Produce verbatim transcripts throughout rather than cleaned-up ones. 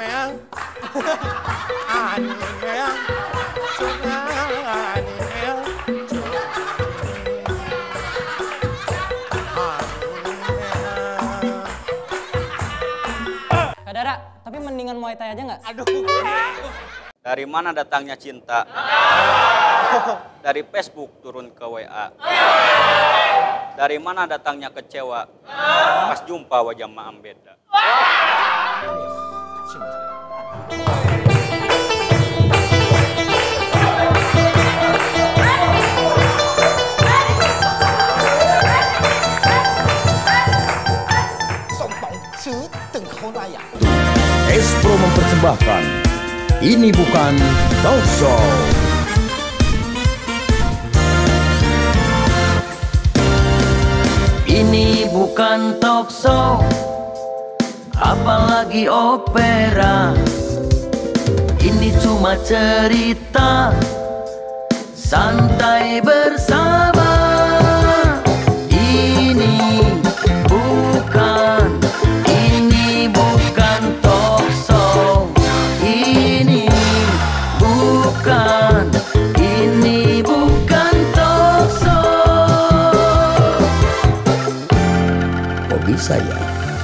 meang, ani meang, ani meang. Kak Dara, tapi mendingan Muay Thai aja nggak? Aduh. Dari mana datangnya cinta? Dari Facebook turun ke W A. Dari mana datangnya kecewa? Pas jumpa wajah maam beda. Espro mempersembahkan Ini Bukan Talk Show. Ini bukan talk show, apalagi opera. Ini cuma cerita santai bersama. Ini bukan, ini bukan talk show. Ini bukan, ini bukan talk show. Hobi saya.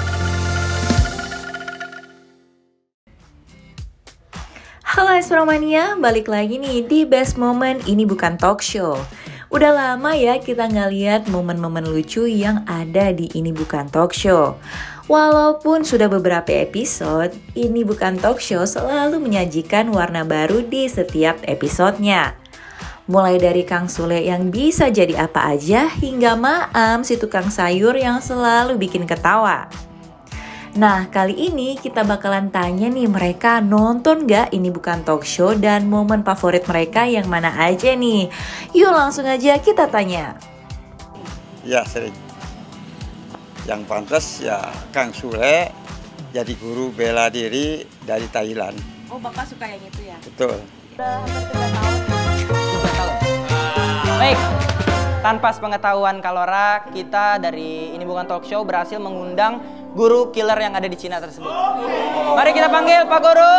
Halo Espromania, balik lagi nih di Best Moment Ini Bukan Talk Show. Udah lama ya kita nggak lihat momen-momen lucu yang ada di Ini Bukan Talk Show. Walaupun sudah beberapa episode, Ini Bukan Talk Show selalu menyajikan warna baru di setiap episodenya. Mulai dari Kang Sule yang bisa jadi apa aja, hingga Maam si tukang sayur yang selalu bikin ketawa. Nah, kali ini kita bakalan tanya nih mereka nonton gak Ini Bukan Talk Show dan momen favorit mereka yang mana aja nih. Yuk langsung aja kita tanya. Ya sering. Yang pantas ya Kang Sule jadi guru bela diri dari Thailand. Oh, Bapak suka yang itu ya? Betul. Udah hampir tiga tahun. tiga tahun. Baik, tanpa sepengetahuan Kalora, kita dari Ini Bukan Talk Show berhasil mengundang guru killer yang ada di Cina tersebut. Mari kita panggil Pak Guru.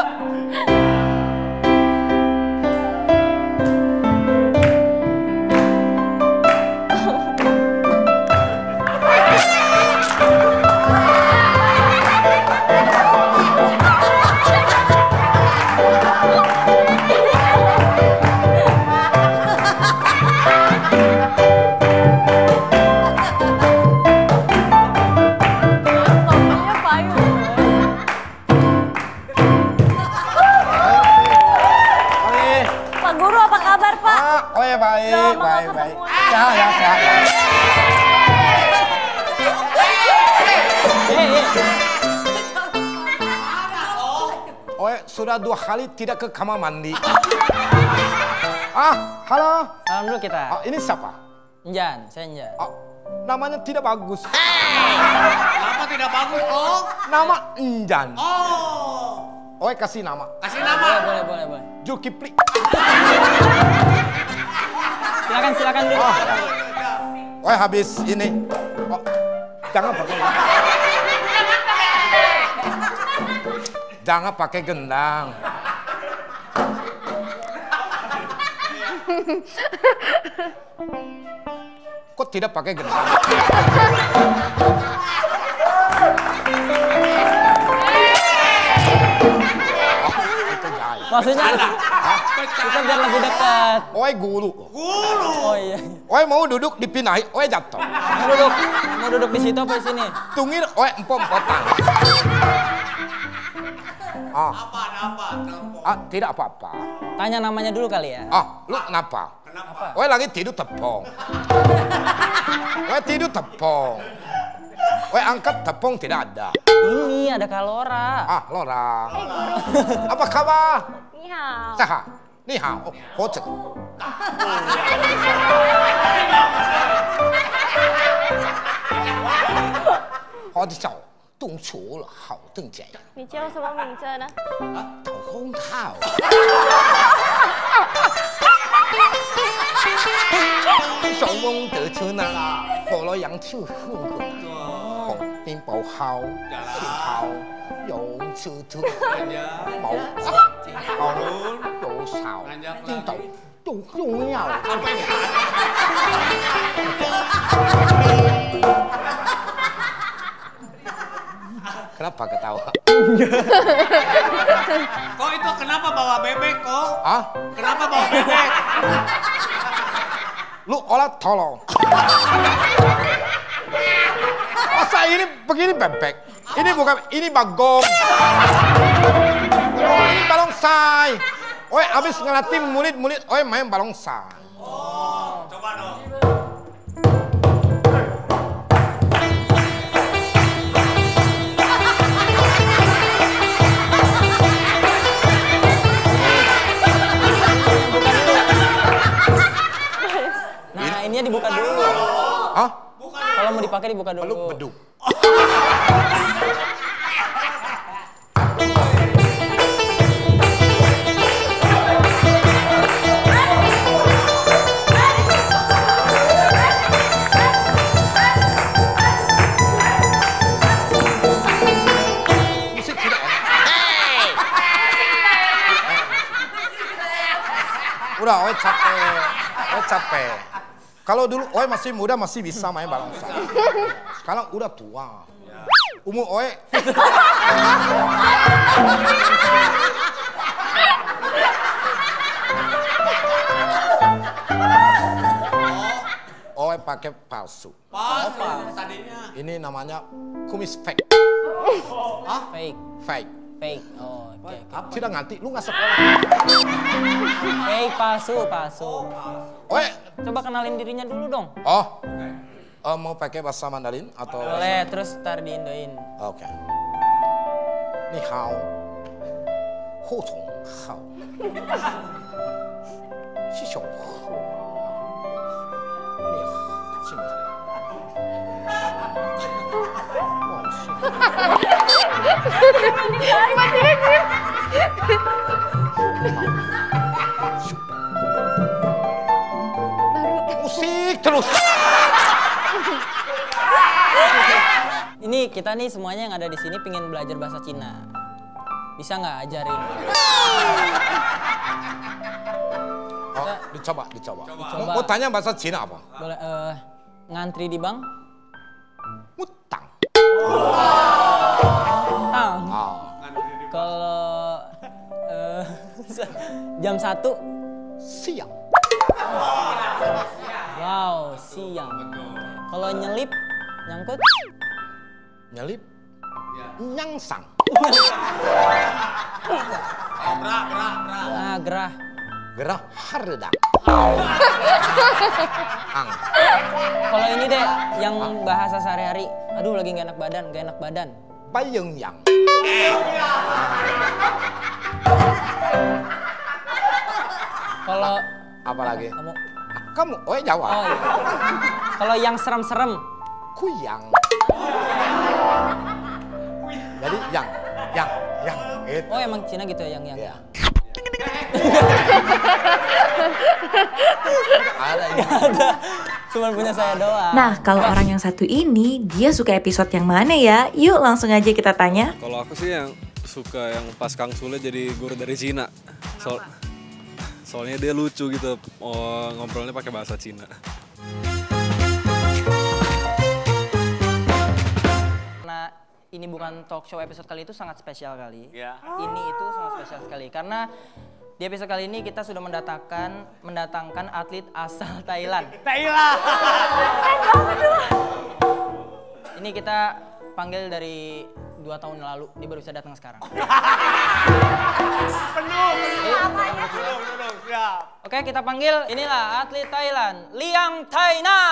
Baik, baik, baik. Ya, ya, ya. Oh, sudah dua kali tidak ke kamar mandi. Ah, halo. Salam dulu kita. Ah, ini siapa? Enjan, saya Enjan. Ah, namanya tidak bagus. Kenapa tidak bagus, Om? Nama Enjan. Oh. Oh, kasih nama. Kasih nama. Boleh, boleh, boleh, boleh. Zulkifli. Silakan, silakan dulu. Oh, oh, habis ini. Oh, jangan pakai. Jangan pakai gendang. Kok tidak pakai gendang? Maksudnya kita biar lebih dekat. Oi guru. Guru. Oh iya. Oi mau duduk dipindahin, oi jatuh. Mau duduk, mau duduk di situ apa di sini? Tungir, oi empom-empotan. Ah. Apa, ada apa? Telepon. Ah, tidak apa-apa. Tanya namanya dulu kali ya. Ah, lu kenapa? Kenapa? Oi lagi tidur tepung. Oi tidur tepung. Oi angkat tepung tidak ada. Ini ada Kalora. Ah, Lora. Apa kabar? Ni hao. Sehat. Ni hao. Oh, hojek. Hao di xiao, dong chu le, hao deng jian. 你叫什么名字呢？ 等红套。小翁得车呢，火罗羊去混混。哦，你丁宝好，幸好有吃吃，宝好有少，丁斗都重要。Kenapa ketawa? Kok itu kenapa bawa bebek kok? Hah? Kenapa bawa bebek? Lu olah tolong. Masa ini begini bebek? Ini bukan, ini bagong. Oh, ini barongsai. Oi, abis ngelatih murid-murid, oi main barongsai. Oh, coba dong. Nah, ininya dibuka dulu. Hah? Kalau mau dipakai dibuka dulu. Peluk beduk. Musik tidak. Hey! Udah, oi capek. Oi capek. Kalau dulu Oe masih muda masih bisa main barongsai. Sekarang udah tua. Umur Oe. Oe pakai palsu. Palsu tadinya. Ini namanya kumis fake. Hah? Fake. Fake. Fake. Oh, oke. Okay, Tidak nganti, lu nggak sekolah. Fake, palsu, palsu. Oe. Coba kenalin dirinya dulu dong. Oh. Uh, mau pakai bahasa Mandarin atau? Boleh, terus tar di Indoin. Oke. Okay. Ni hao. Hu tong hao. Xi xiong hu. Ni hao. Xin zai. Wow, xin. Musik terus. Ini kita nih semuanya yang ada di sini pengen belajar bahasa Cina. Bisa nggak ajarin? Oh, dicoba, dicoba. Dicoba. Mau, mau tanya bahasa Cina apa? Boleh eh, ngantri di bank? Mutang. Tang. Ah. Kalau eh, jam satu siang. Wow, siang. Kalau nyelip, nyangkut? Nyelip? Nyangsang. Bra, bra, bra. Ah, gerah. Gerah haredang. Ang. Kalau ini deh, yang bahasa sehari-hari. Aduh, lagi nggak enak badan, nggak enak badan. Bayeng yang. Kalau apa lagi? Kamu, kamu, oh Jawa. Oh iya. Kalau yang serem-serem, kuyang. Jadi yang, yang, yang. Itu. Oh emang Cina gitu ya, yang yang. Ya. Ada, ada. Cuman punya saya doang. Nah, kalau orang yang satu ini, dia suka episode yang mana ya? Yuk langsung aja kita tanya. Kalau aku sih yang suka yang pas Kang Sule jadi guru dari Cina. So, soalnya dia lucu gitu, oh, ngobrolnya pakai bahasa Cina. Karena ini bukan talk show, episode kali itu sangat spesial kali. Ya. Ini itu sangat spesial sekali karena di episode kali ini kita sudah mendatangkan mendatangkan atlet asal Thailand. Thailand. Ini kita panggil dari dua tahun lalu, dia baru bisa datang sekarang. Penuh, penuh. Penuh, penuh, siap. Oke, kita panggil inilah atlet Thailand, Liang Thaina.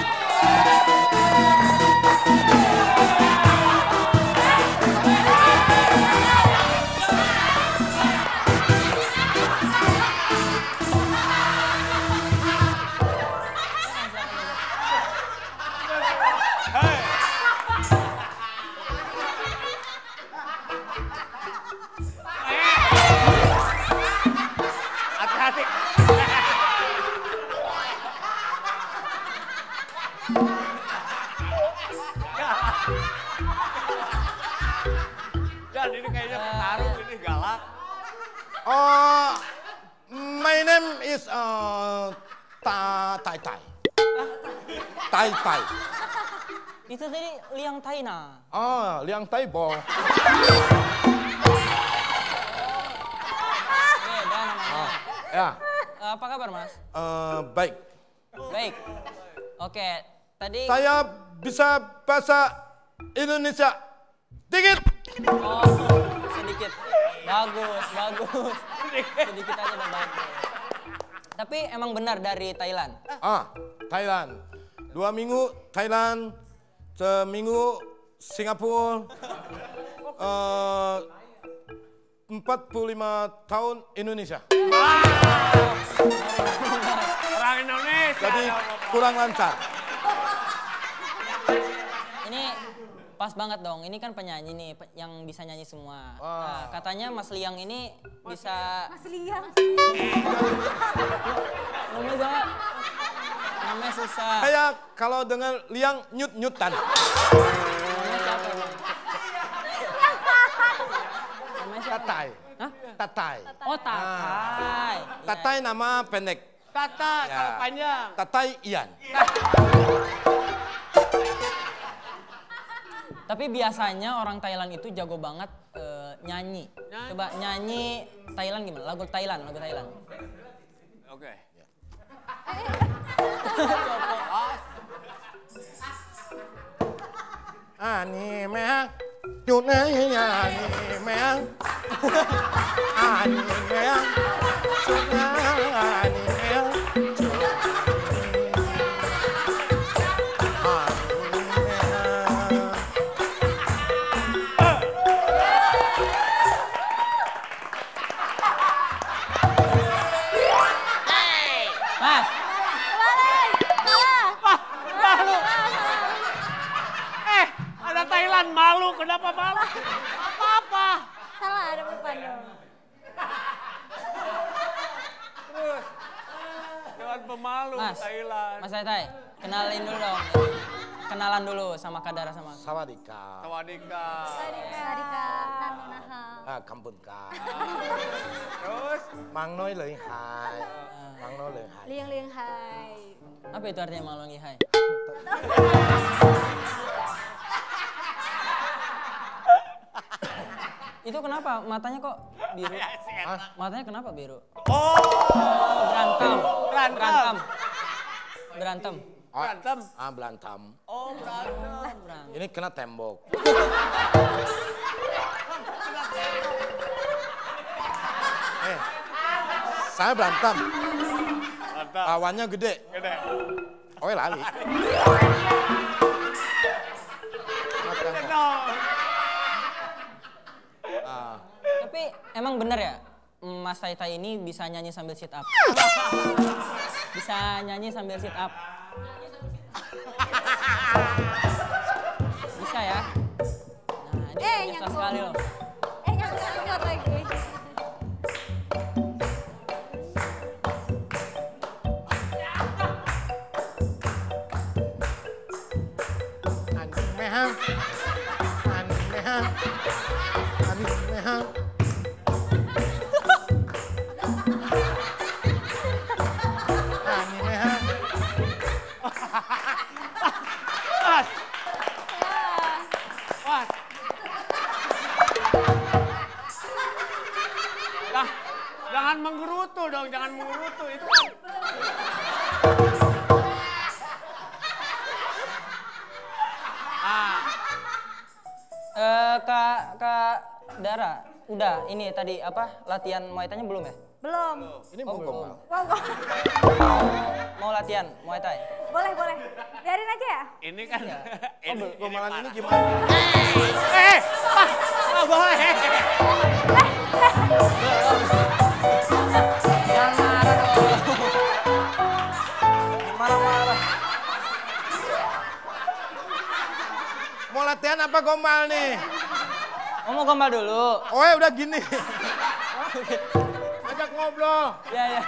Hati-hati. Uh, my name is uh, Ta Tai Tai. Tai Tai. Itu tadi Liang Taina. Ah, Liang Tai Bo. Beda namanya. Ya. Uh, apa kabar Mas? Uh, baik. Baik. Oke, tadi... Saya bisa bahasa Indonesia dikit. Oh, sedikit. Bagus, bagus. Sedikit aja udah bagus. Tapi emang benar dari Thailand? Ah, Thailand. Dua minggu Thailand, seminggu Singapura, uh, empat puluh lima tahun Indonesia. Orang Indonesia. Jadi kurang lancar. Ini pas banget dong, ini kan penyanyi nih, pe- yang bisa nyanyi semua. Nah, katanya Mas Liang ini bisa... Mas Liang. Namanya jangan. Namanya susah. Kayak kalau dengan Liang nyut-nyutan. Namanya siapa emang? Namanya siapa? Tatai. Hah? Tatai. Oh, Tatai. Tatai nama pendek. Tata, Ya. kalau panjang. Tatai Ian. Tapi biasanya orang Thailand itu jago banget eh, nyanyi. Coba nyanyi Thailand gimana? Lagu Thailand, lagu Thailand. Oke. Ani meh, nhut này ani meh, ani meh, nhut này ani meh. Mas, Malu. Eh, ada Thailand malu. Kenapa malu? Apa-apa. Salah, ada depan dong. Terus. Jangan pemalu Mas, Thailand. Mas Tai Tai, kenalin dulu dong. Kenalan dulu sama Kadara sama aku. Sawadika. Sawadika. Sarika, Nanunaha. Ah, kampun ka. Terus. Mang nói lời hài. Mang nói lời hài. Liang Liang Hai. Apa itu artinya malu lagi hai? Itu kenapa matanya kok biru? Hah? Matanya kenapa biru? Oh, Berantem. Berantem. Berantem. Berantem. berantem. Ah, belantam. Oh, berantem. Berantem. Ini kena tembok. Eh, saya berantem. Berantem. Lawannya gede. Gede. Oh, lali. Ah, Tapi emang bener ya, Mas Tai Tai ini bisa nyanyi sambil sit up. Bisa nyanyi sambil sit up. Bisa ya? Nah, ini Eh, biasa nyambung. sekali loh. Eh, nyangkut lagi. Ani meha. Ani meha. Ani meha. Ani meha. Mas. Mas. Nah, jangan menggerutu dong, jangan menggerutu. Itu kan. Ah, Eh, Kak, Kak Dara, udah ini tadi apa latihan Muay Thai-nya belum ya? Belum. Ini Oh, mau belum. gombal. Wow, wow. Mau latihan Muay Thai? Boleh, boleh. Biarin aja ya? ini kan. Oh, ini, bel- gombalan ini parah. gimana? Eh, ah, nggak boleh. Jangan marah dong. Marah-marah. Mau latihan apa gombal nih? Oh, mau gombal dulu? Oh, ya udah gini. Ajak ngobrol. Ya, ya.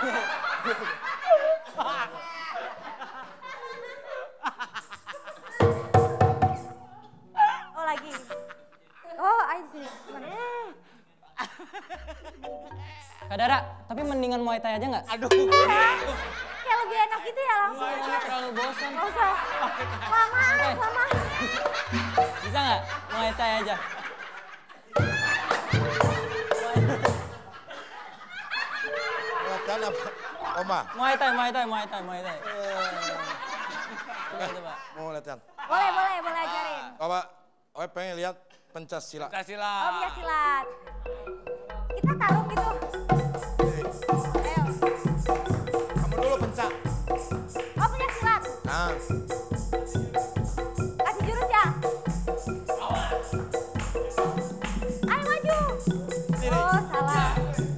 Oh, lagi. Oh, I see. Gimana? Kak Dara, tapi mendingan Muay Thai aja nggak? Aduh. Kayak lebih enak gitu ya langsung. Ini terlalu bosan. Gak usah. Lama, lama. Bisa nggak Muay Thai aja? Latihan apa? Oma? Muay Thai, Muay Thai, Muay Thai, Muay Thai. Coba, coba. Mau latihan? Boleh, boleh, boleh ajarin. Coba, Oe pengen lihat pencaksilat. Pencaksilat. Oh, biar silat. Kita tarung gitu. Ayo. Kamu dulu pencak. Oh, punya silat. Nah. Kasih jurus ya. Ayo maju. Oh, salah.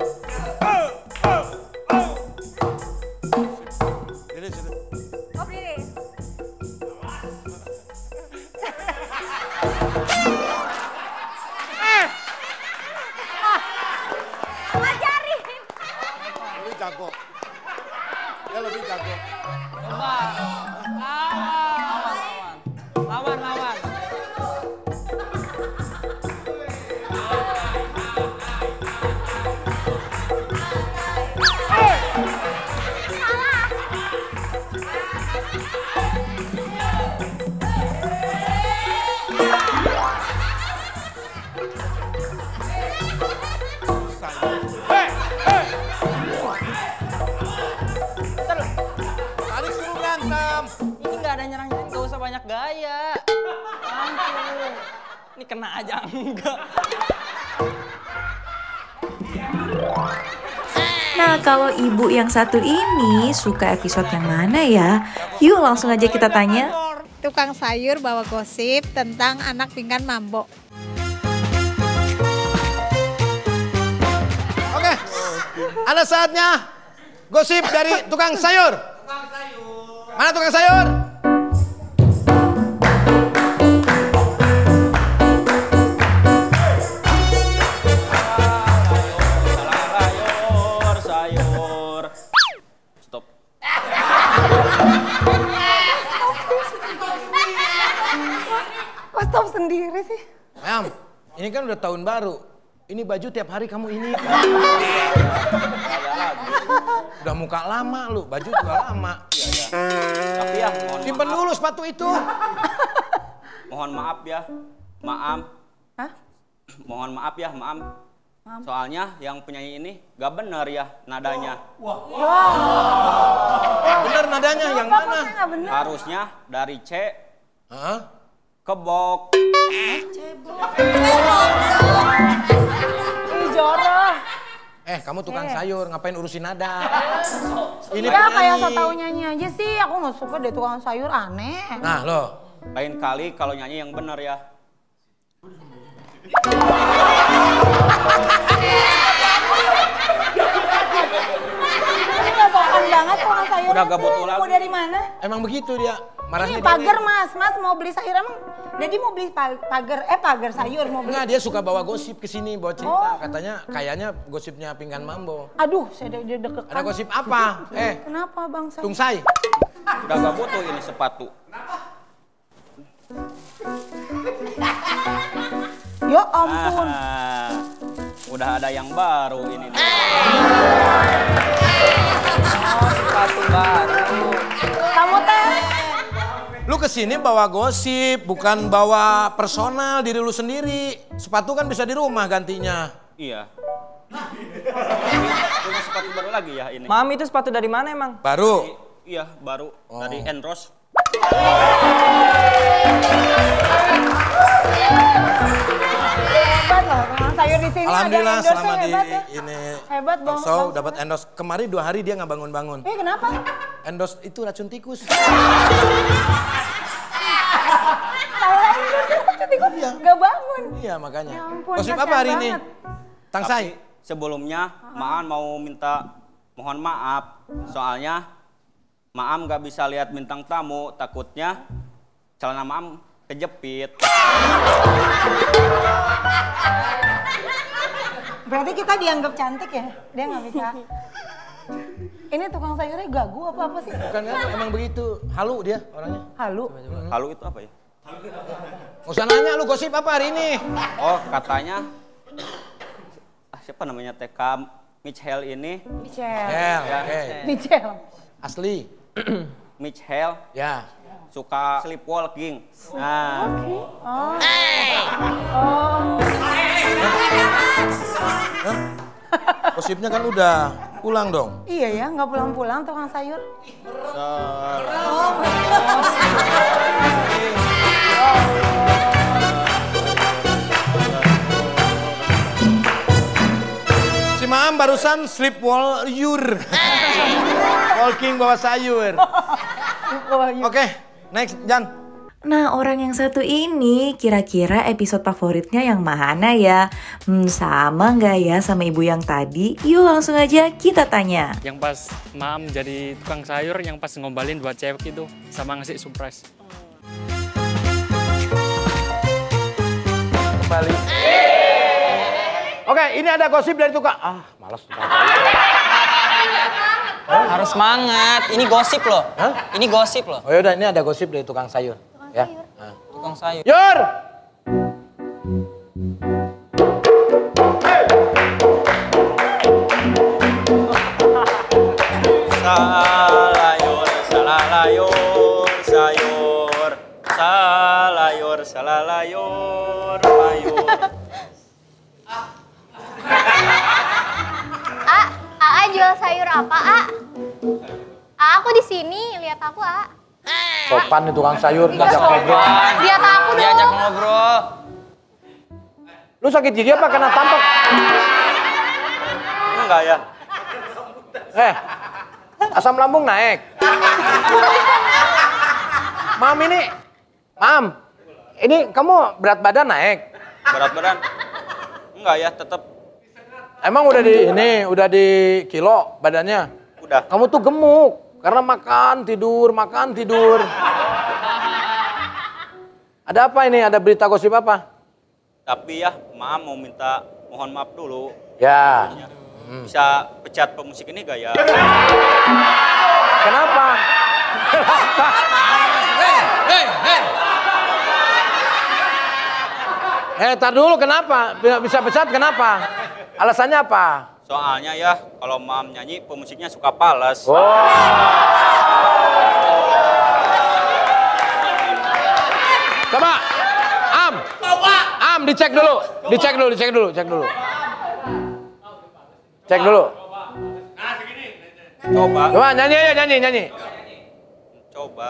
Diri situ. Oh, berdiri. Ajarin. Lebih jago. Dia lebih jago. Coba. Lawan, lawan. Lawan, lawan. Tadi suruh berantem. Ini nggak ada nyerang-nyerang, nggak usah banyak gaya. Langsung. Ini kena aja enggak. Nah, kalau ibu yang satu ini suka episode yang mana ya? Yuk langsung aja kita tanya. Tukang sayur bawa gosip tentang anak pingkan mambo. Oke, ada saatnya gosip dari tukang sayur. Mana tukang sayur? Sayur, sayur. Stop. Kok stop sendiri sih? Ayam, ini kan udah tahun baru. Ini baju tiap hari kamu ini. Udah muka lama lu, baju juga lama. Tapi ya, mohon Simpen maaf. dulu sepatu itu. Mohon maaf ya, maaf. Hah? Mohon maaf ya, maaf. Soalnya yang penyanyi ini gak bener ya nadanya. Bener nadanya yang mana? Harusnya dari C Hah? ke bok. Ih, jorok. Eh, kamu tukang sayur, ngapain urusin nada? Ini Ya kayak penyanyi. so tau nyanyi aja sih, aku gak suka deh tukang sayur, aneh. Nah, lo. Lain kali kalau nyanyi yang bener ya. Ini gak sopan banget tukang sayur. Udah gak butuh lagi. Mau dari mana? Emang begitu dia. Marahnya Ini pagar mas, mas mau beli sayur emang? Jadi mau beli pa- pagar, eh pagar sayur mau beli. Enggak, dia suka bawa gosip ke sini, bawa cerita. Oh. Katanya kayaknya gosipnya Pinggan Mambo. Aduh, saya udah deg-degan. Ada gosip apa? Eh, Kenapa bang? Saya? Tungsai. Udah gak butuh ini sepatu. Ya ampun. Ah, udah ada yang baru ini. Oh, sepatu baru. Kamu teh? Lu kesini bawa gosip, bukan bawa personal diri lu sendiri. Sepatu kan bisa di rumah gantinya. Iya. Punya sepatu baru lagi ya ini. Mam, itu sepatu dari mana emang? Baru. I- iya, baru dari Enros. Hebat loh, tukang sayur di sini ada Alhamdulillah endorse selama di hebat ya. ini Hebat banget, talk show Bang. dapat endorse. Kemarin dua hari dia nggak bangun-bangun. Eh kenapa? Endorse itu racun tikus. Salah endorse racun tikus gak bangun. Iya makanya. Ya ampun, Gosip kasihan apa hari ini? banget. Tangsai. Tapi sebelumnya Maan mau minta mohon maaf. Soalnya Maam gak bisa lihat bintang tamu, takutnya celana Maam kejepit. Berarti kita dianggap cantik ya? Dia nggak bisa. Ini tukang sayurnya gagu apa-apa sih? Bukan kan emang begitu. Halu dia orangnya. Halu. Halu itu apa ya? Nggak usah nanya lu gosip apa hari ini? Oh katanya, ah, siapa namanya T K Michel ini. Michel. Michel, Ya. oke. Michel. Asli. Michel Ya. suka sleepwalking. Nah. Oh. Oh. Hah? Gosipnya kan udah pulang dong. Iya ya, nggak pulang-pulang tukang sayur. Si Maam barusan sleepwalking. Walking bawa sayur. Oke, next, Jan. Nah, orang yang satu ini kira-kira episode favoritnya yang mana ya? Hmm, sama nggak ya sama ibu yang tadi? Yuk langsung aja kita tanya. Yang pas Maam jadi tukang sayur, yang pas ngombalin buat cewek itu, sama ngasih surprise. Kembali. Oke, ini ada gosip dari tukang. Ah, malas tukang sayur. Harus semangat. Ini gosip loh. Hah? Ini gosip loh. Oh yaudah, ini ada gosip dari tukang sayur. Ya. Nah. Tukang sayur. Yur! Salayur, salalayur, sayur. Salayur, salalayur, sayur. A, A jual sayur apa, A? A, aku di sini, lihat aku, A. Sopan nih tukang sayur, Iya, ngajak sopan. ngobrol. Lihat aku dong. Diajak ngobrol. Lu sakit gigi apa kena tampar? Enggak ya. Eh, asam lambung naik. Mam ini, Mam, ini kamu berat badan naik? Berat badan? Enggak ya, tetap. Emang udah di ini, udah di kilo badannya? Udah. Kamu tuh gemuk. Karena makan, tidur, makan, tidur. Ada apa ini? Ada berita gosip apa? Tapi ya, maaf mau minta mohon maaf dulu. Ya. Hmm. Bisa pecat pemusik ini gak ya? Kenapa? Kenapa? Hei, hei. Eh, tar dulu kenapa? Bisa pecat kenapa? Alasannya apa? Soalnya ya, kalau Mam nyanyi pemusiknya suka pales. Oh. Coba, Am, Am dicek dulu, dicek dulu, dicek dulu, cek dulu, cek dulu. Coba. Coba nyanyi aja, nyanyi, nyanyi. Coba.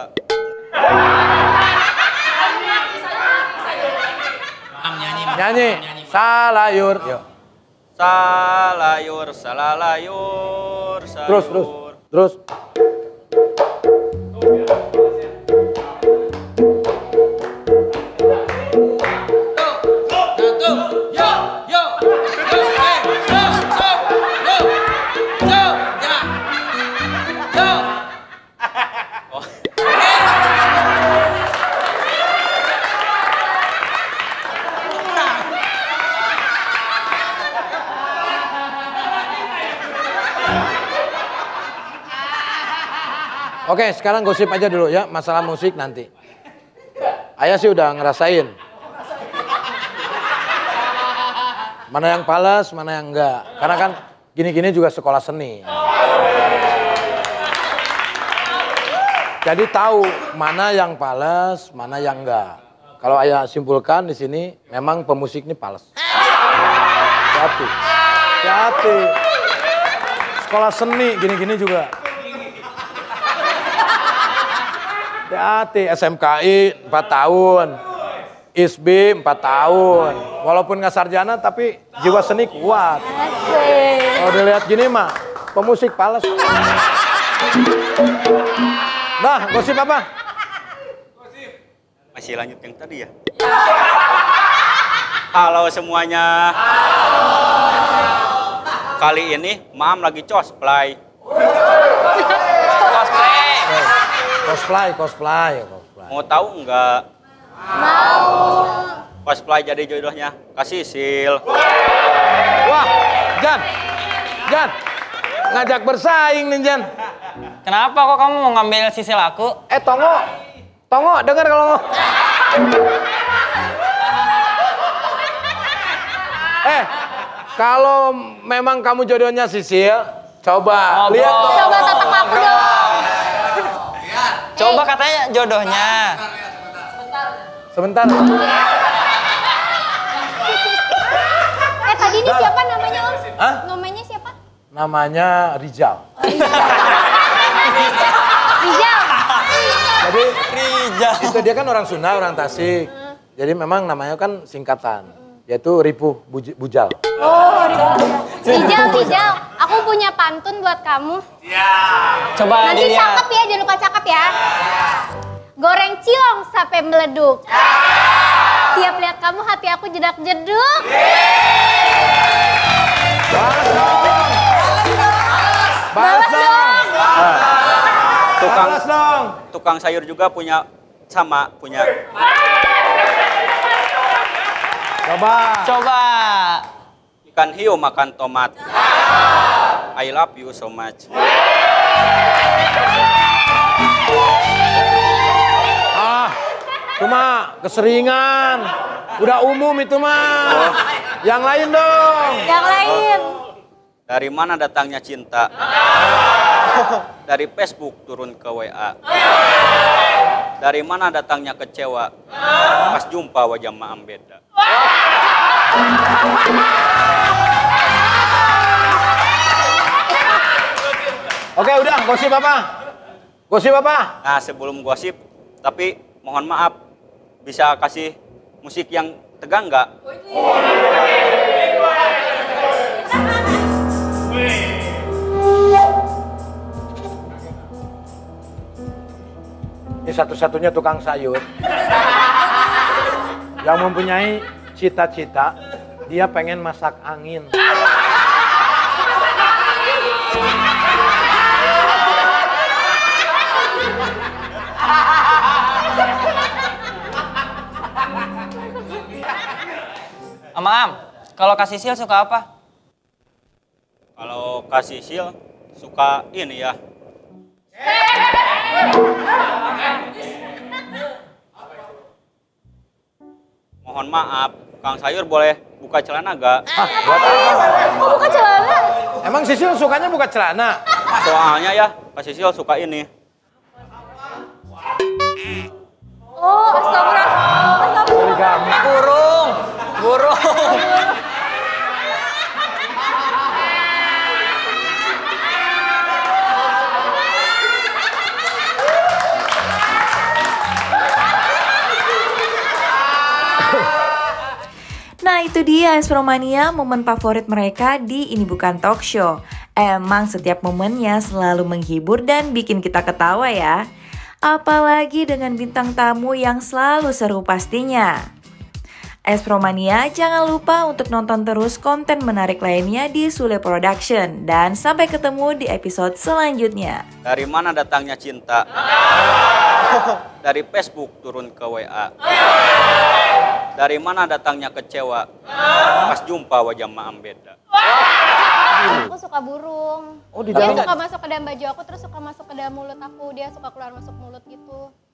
Nyanyi, salayur. Yuk. Salayur, salalayur, sayur. Terus, terus, terus. Oke, sekarang gosip aja dulu ya, masalah musik nanti. Ayah sih udah ngerasain. Mana yang pales, mana yang enggak. Karena kan gini-gini juga sekolah seni. Jadi tahu mana yang pales, mana yang enggak. Kalau ayah simpulkan di sini, memang pemusik ini pales. Hati, hati. Sekolah seni gini-gini juga. Hati, S M K I empat tahun, I S B empat tahun. Walaupun nggak sarjana tapi jiwa seni kuat. Kalau dilihat gini mah, pemusik pales. Nah, gosip apa? Masih lanjut yang tadi ya? Halo semuanya. Kali ini Mam lagi cosplay. Cosplay. Cosplay, cosplay, cosplay. Mau tahu nggak? Mau. Cosplay jadi jodohnya Kak Sisil. Wah, Jan, Jan, ngajak bersaing nih Jan. Kenapa kok kamu mau ngambil sisil aku? Eh Tongo, Tongo denger kalau mau. Eh, Kalau memang kamu jodohnya Sisil, coba Ngobrol. lihat dong. Coba tatap aku dong. Coba katanya jodohnya. Sebentar. Eh tadi ini siapa namanya Om? Hah? Namanya siapa? Namanya Rizal. Rizal. Jadi Rizal. itu dia kan orang Sunda, orang Tasik. Jadi memang namanya kan singkatan, yaitu Ripuh Buj- Bujal. Oh, Rizal. Rizal, Rizal. Aku punya pantun buat kamu. Coba Nanti dilihat. cakep ya, jangan lupa cakep ya. Goreng ciong sampai meleduk. Tiap lihat kamu hati aku jedak-jeduk. Balas dong. Tukang Balas dong. tukang sayur juga punya sama punya. Coba. Coba. Ikan hiu makan tomat. I love you so much. Ah, cuma keseringan. Udah umum itu mah. Yang lain dong. Yang lain. Dari mana datangnya cinta? Dari Facebook turun ke W A. Dari mana datangnya kecewa? Pas jumpa wajah maam beda. Oke, udah, gosip apa? Gosip apa? Nah, sebelum gosip, tapi mohon maaf, bisa kasih musik yang tegang nggak? Ini satu-satunya tukang sayur yang mempunyai cita-cita, dia pengen masak angin. Am, Am, kalau Kak Sisil suka apa? Kalau kasih sil, suka ini ya. Mohon maaf, Kang Sayur boleh buka celana gak? Ah, buat apa? Kok buka celana? Emang Sisil sukanya buka celana? Soalnya ya, Kak Sisil suka ini. Oh, astagfirullah. Astagfirullah. Burung, burung. Nah itu dia Espromania, momen favorit mereka di Ini Bukan Talk Show. Emang setiap momennya selalu menghibur dan bikin kita ketawa ya. Apalagi dengan bintang tamu yang selalu seru pastinya. Espromania, jangan lupa untuk nonton terus konten menarik lainnya di Sule Production. Dan sampai ketemu di episode selanjutnya. Dari mana datangnya cinta? Dari Facebook turun ke W A. Dari mana datangnya kecewa? Pas jumpa wajah maam beda. Aku suka burung. Oh, di Dia dalam. suka masuk ke dalam baju aku, terus suka masuk ke dalam mulut aku. Dia suka keluar masuk mulut gitu.